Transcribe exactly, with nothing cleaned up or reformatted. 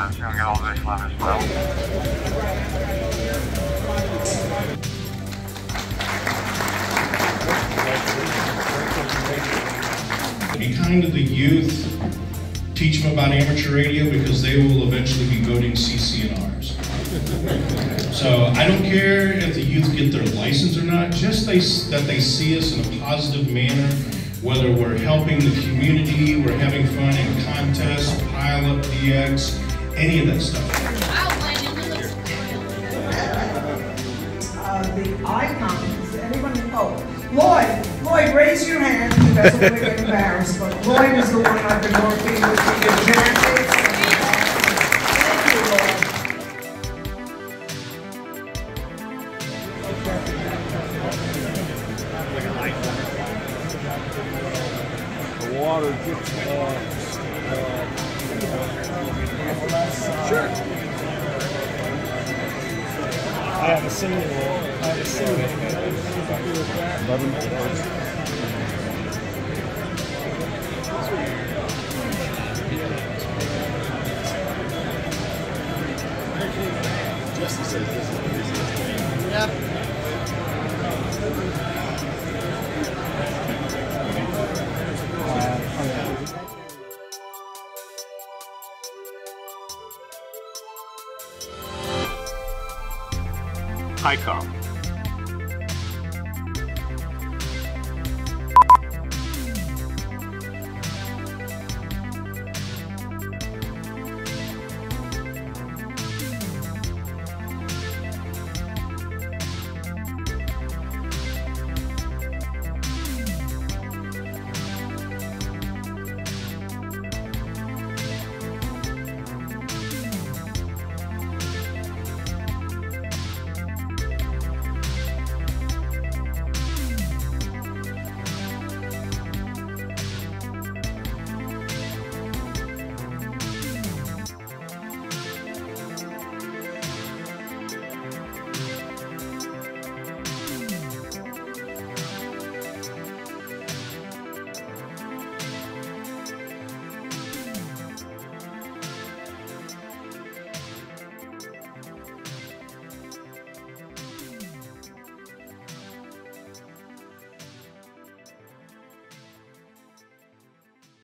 uh, you know, get elevation on as well. Be kind to the youth, teach them about amateur radio because they will eventually be voting C C N Rs. So I don't care if the youth get their license or not, just they, that they see us in a positive manner, whether we're helping the community, we're having fun in contests, pilot, D X, any of that stuff. Uh, the Icom, is anyone, oh, Lloyd, Lloyd, raise your hand, he doesn't want to get embarrassed, but Lloyd is the one I've been working with the advantage. Thank you, Lloyd. The water gets, uh, uh, sure. I have a single, I have a single. Yep. Icom.